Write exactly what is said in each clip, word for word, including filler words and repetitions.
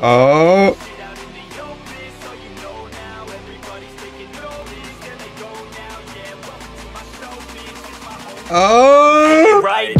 Oh. Oh. Right.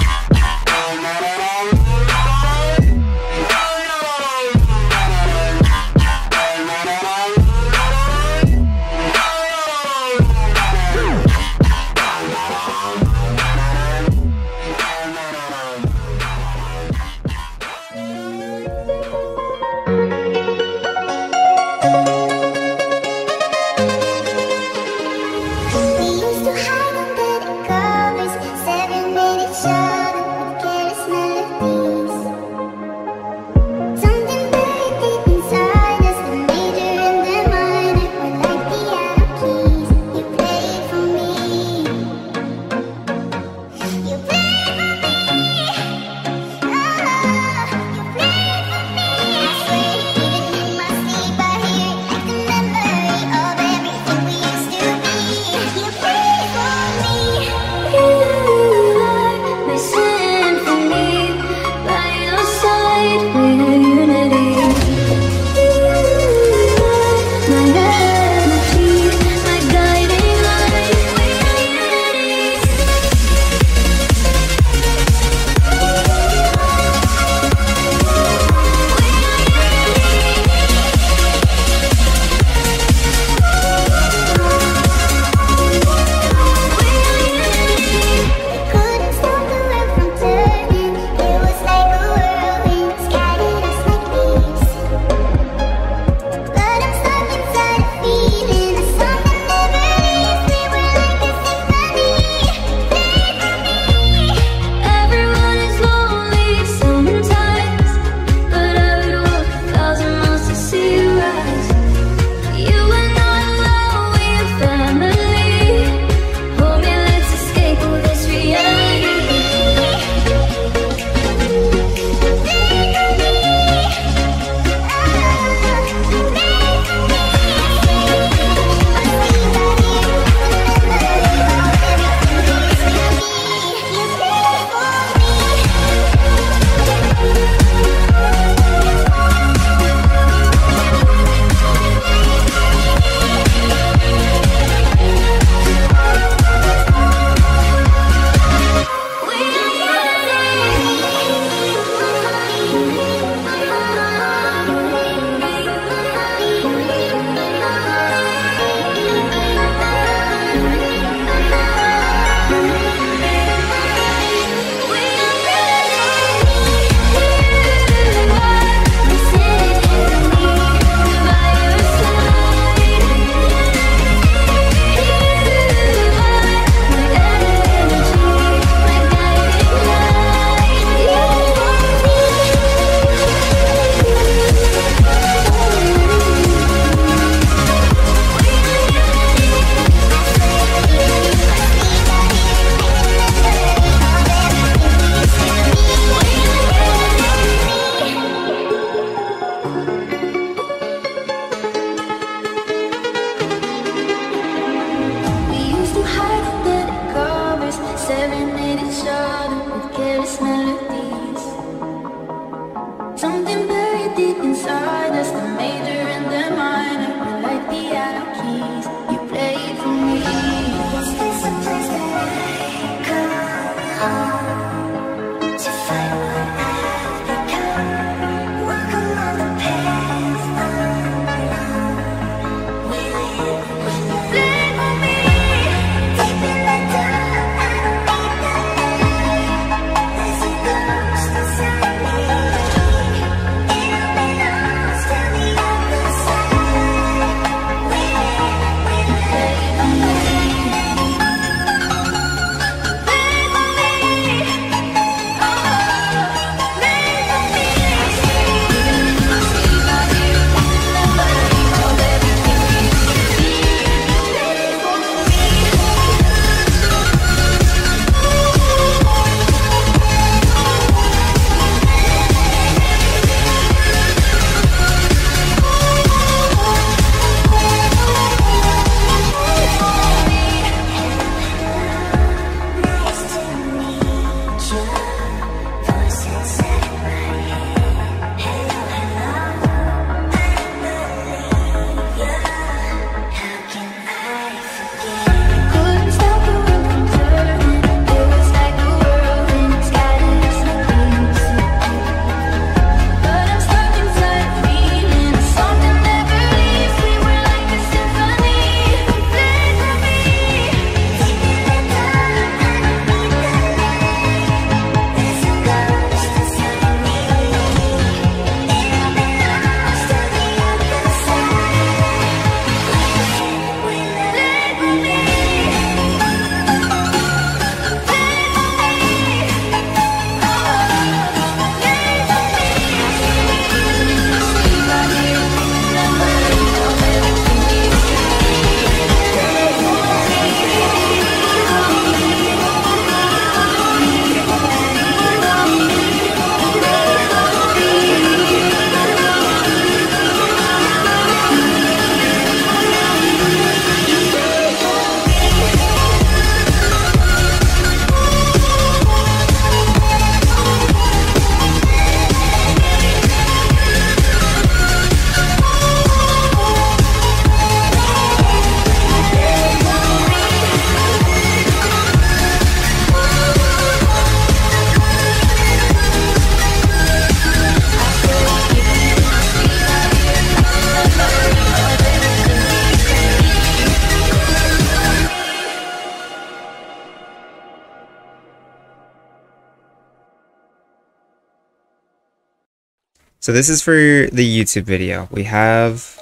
So this is for the YouTube video. We have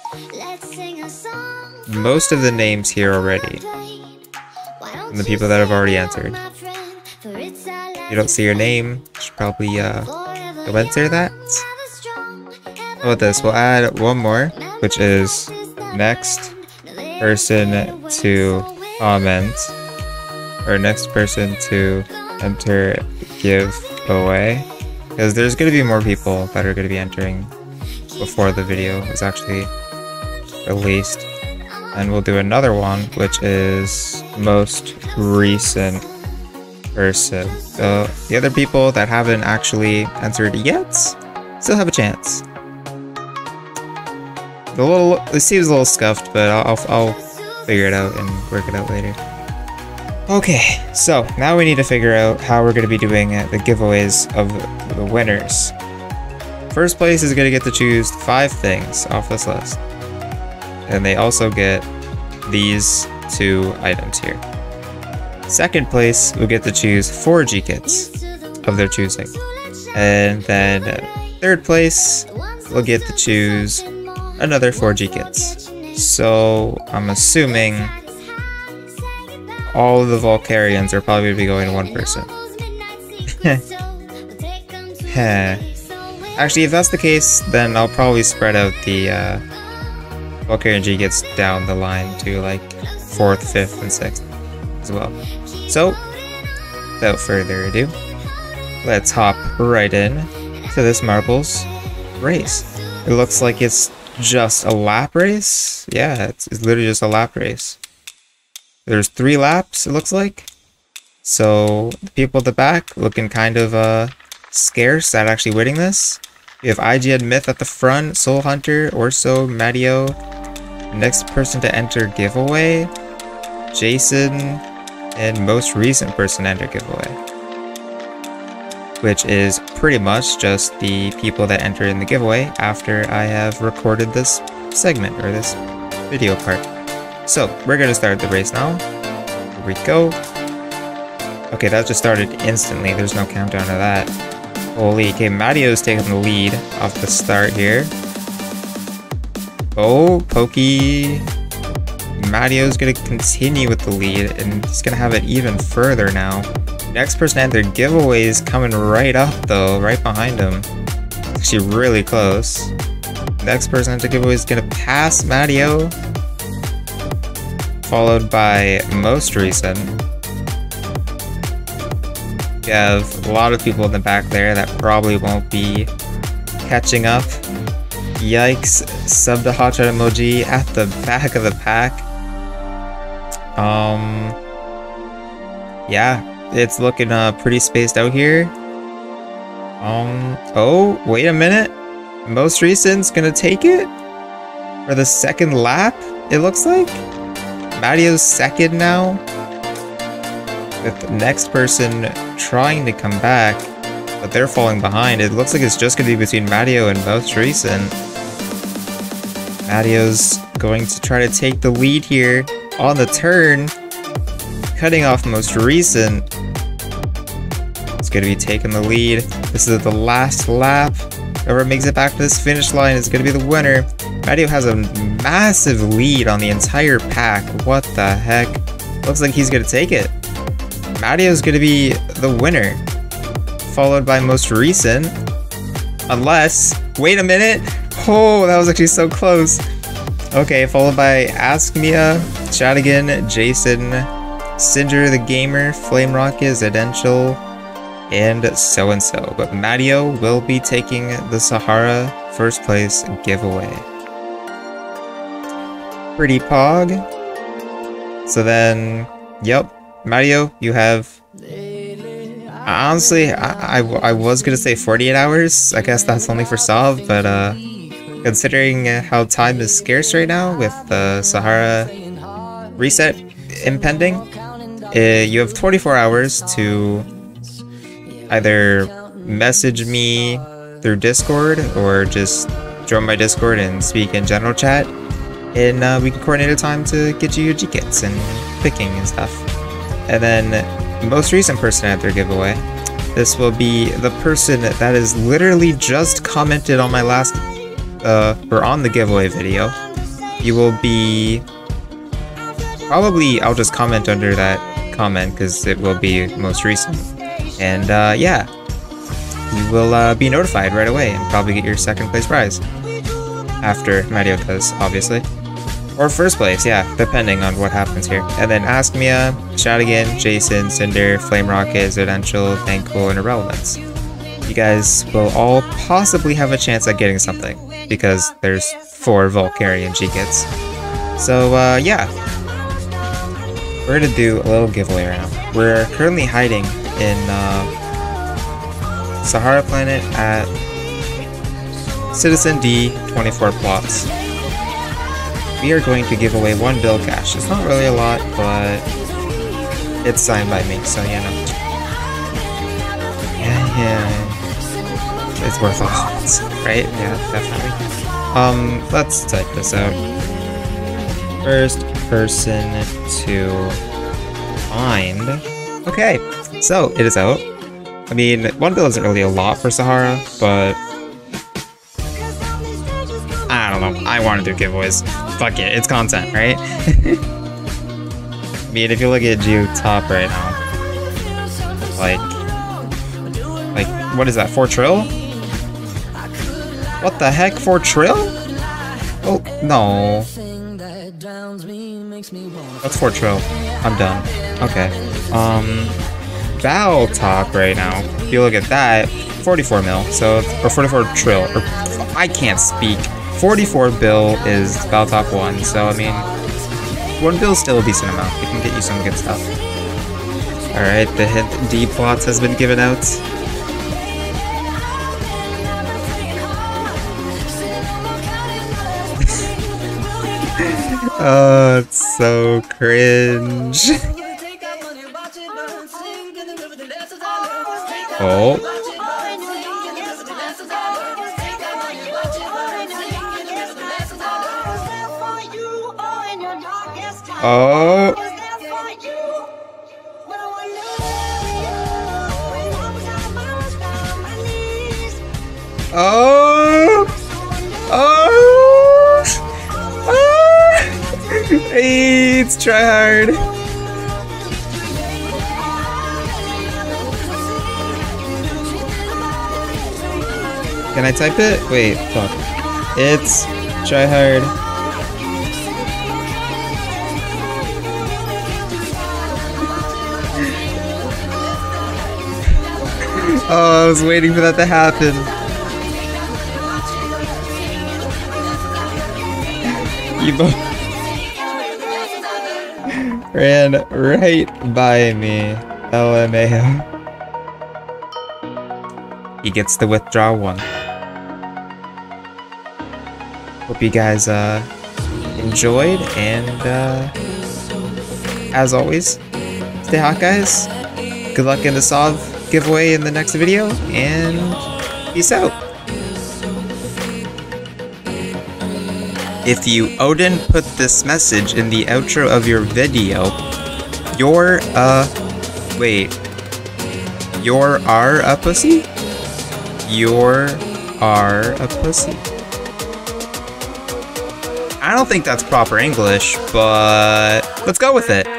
most of the names here already. And the people that have already entered. If you don't see your name, you should probably uh, go enter that. How about this? We'll add one more, which is next person to comment, or next person to enter giveaway, because there's going to be more people that are going to be entering before the video is actually released. And we'll do another one, which is most recent person. So the other people that haven't actually entered yet still have a chance. The little, it seems a little scuffed, but I'll, I'll figure it out and work it out later. Okay, so now we need to figure out how we're going to be doing the giveaways of the winners. First place is going to get to choose five things off this list. And they also get these two items here. Second place will get to choose four G kits of their choosing. And then third place will get to choose another four G kits. So I'm assuming all of the Volcarians are probably going to be going to one person. Actually, if that's the case, then I'll probably spread out the uh, Volcarian G kits down the line to like fourth, fifth, and sixth as well. So, without further ado, let's hop right in to this marbles race. It looks like it's just a lap race. Yeah, it's, it's literally just a lap race. There's three laps, it looks like. So, the people at the back looking kind of uh, scarce at actually winning this. We have I G N Myth at the front, Soul Hunter, Orso, Matteo. Next person to enter giveaway, Jason, and most recent person to enter giveaway. Which is pretty much just the people that enter in the giveaway after I have recorded this segment, or this video part. So, we're going to start the race now. Here we go. Okay, that just started instantly. There's no countdown to that. Holy, okay, Matteo's taking the lead off the start here. Oh, Pokey. Matteo's going to continue with the lead, and he's going to have it even further now. Next person to enter giveaway is coming right up, though, right behind him. It's actually really close. Next person to enter giveaway is going to pass Matteo, followed by most recent. We have a lot of people in the back there that probably won't be catching up. Yikes, sub the hot shot emoji at the back of the pack. Um, yeah, it's looking uh, pretty spaced out here. Um, oh, wait a minute. Most recent's gonna take it for the second lap, it looks like. Matteo's second now, with the next person trying to come back, but they're falling behind. It looks like it's just gonna be between Matteo and most recent. Matteo's going to try to take the lead here on the turn, cutting off most recent. It's going to be taking the lead. This is the last lap. Whoever makes it back to this finish line is going to be the winner. Matteo has a massive lead on the entire pack. What the heck? Looks like he's going to take it. Matteo's going to be the winner, followed by most recent. Unless, wait a minute. Oh, that was actually so close. Okay, followed by Ask Mia, Shadigan, Jason, Singer the Gamer, Flame Rocket, Zedential, and so and so. But Matteo will be taking the Sahara first place giveaway. Pretty pog. So then, yep, Matteo, you have. Honestly, I, I, I was gonna say forty-eight hours. I guess that's only for Solve, but uh. considering how time is scarce right now with the Sahara reset impending, uh, you have twenty-four hours to either message me through Discord or just join my Discord and speak in general chat, and uh, we can coordinate a time to get you your G-kits and picking and stuff. And then most recent person at their giveaway this will be the person that is literally just commented on my last, uh, or on the giveaway video. You will be, probably I'll just comment under that comment because it will be most recent. And uh, yeah, you will uh, be notified right away and probably get your second place prize. After Mario does, obviously. Or first place, yeah, depending on what happens here. And then Ask Mia, Shadigan, Jason, Cinder, Flame Rocket, Zodential, Thankful, and Irrelevance. You guys will all possibly have a chance at getting something, because there's four Volcarian G-Kits. So, uh, yeah. We're gonna do a little giveaway right now. We're currently hiding in, uh, Sahara Planet at Citizen D twenty-four plots. We are going to give away one bill cash. It's not really a lot, but it's signed by me, so you know. Yeah, yeah. It's worth all, right? Yeah, definitely. Um, let's type this out. First person to find. Okay, so it is out. I mean, one bill isn't really a lot for Sahara, but I don't know. I want to do giveaways. Fuck it, it's content, right? I mean, if you look at Geo top right now, like, like, what is that? Four trill? What the heck? Four trill? Oh no. That's four trill. I'm done. Okay. Um, Bow top right now. If you look at that, forty-four mil. So, or forty-four trill. Or I can't speak. forty-four bill is Bow top one. So I mean, one bill is still a decent amount. It can get you some good stuff. All right, the hint D plots has been given out. Oh, it's so cringe. Oh. Oh. Oh. Oh. Hey, it's try hard. Can I type it? Wait, fuck. It's try hard. Oh, I was waiting for that to happen. You both ran right by me. L M A O. He gets to withdraw one. Hope you guys uh, enjoyed, and uh, as always, stay hot, guys. Good luck in the Sov giveaway in the next video, and peace out. If you Odin put this message in the outro of your video, you're uh wait. You're are a pussy? You're are a pussy. I don't think that's proper English, but let's go with it.